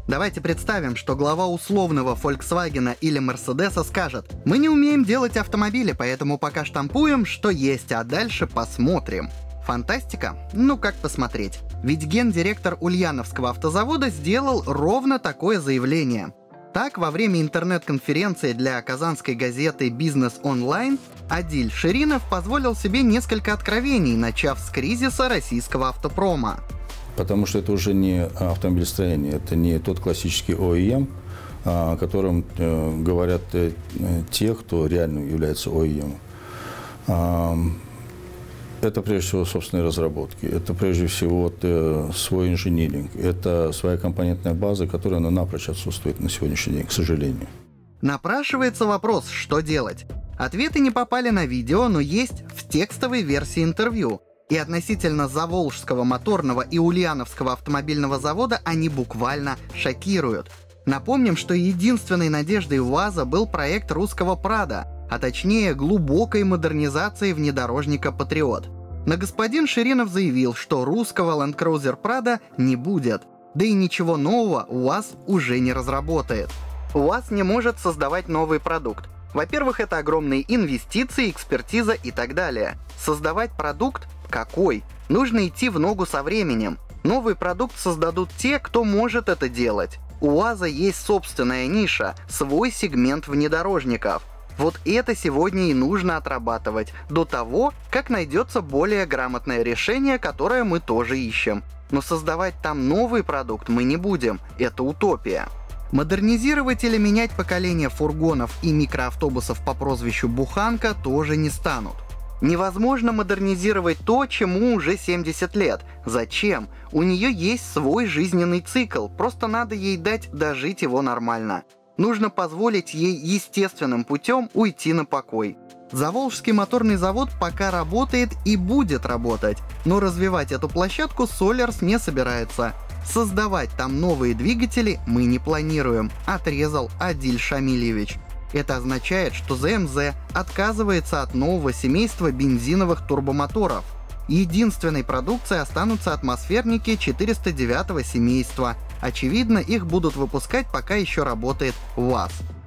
Давайте представим, что глава условного Volkswagen или Mercedes скажет: «Мы не умеем делать автомобили, поэтому пока штампуем, что есть, а дальше посмотрим». Фантастика? Ну как посмотреть? Ведь гендиректор Ульяновского автозавода сделал ровно такое заявление. Так, во время интернет-конференции для казанской газеты «Бизнес онлайн» Адиль Ширинов позволил себе несколько откровений, начав с кризиса российского автопрома. Потому что это уже не автомобилестроение, это не тот классический OEM, о котором говорят те, кто реально является OEM. Это прежде всего собственные разработки, это прежде всего свой инжиниринг, это своя компонентная база, которая напрочь отсутствует на сегодняшний день, к сожалению. Напрашивается вопрос, что делать? Ответы не попали на видео, но есть в текстовой версии интервью. И относительно Заволжского моторного и Ульяновского автомобильного завода они буквально шокируют. Напомним, что единственной надеждой УАЗа был проект русского Прада, а точнее глубокой модернизации внедорожника Патриот. Но господин Ширинов заявил, что русского Land Cruiser Prado не будет, да и ничего нового УАЗ уже не разработает. УАЗ не может создавать новый продукт. Во-первых, это огромные инвестиции, экспертиза и так далее. Создавать продукт какой? Нужно идти в ногу со временем. Новый продукт создадут те, кто может это делать. У УАЗа есть собственная ниша, свой сегмент внедорожников. Вот это сегодня и нужно отрабатывать, до того, как найдется более грамотное решение, которое мы тоже ищем. Но создавать там новый продукт мы не будем, это утопия. Модернизировать или менять поколение фургонов и микроавтобусов по прозвищу «Буханка» тоже не станут. Невозможно модернизировать то, чему уже 70 лет. Зачем? У нее есть свой жизненный цикл, просто надо ей дать дожить его нормально. Нужно позволить ей естественным путем уйти на покой. Заволжский моторный завод пока работает и будет работать, но развивать эту площадку Solers не собирается. Создавать там новые двигатели мы не планируем, отрезал Адиль Шамильевич. Это означает, что ЗМЗ отказывается от нового семейства бензиновых турбомоторов. Единственной продукцией останутся атмосферники 409 семейства. Очевидно, их будут выпускать, пока еще работает УАЗ.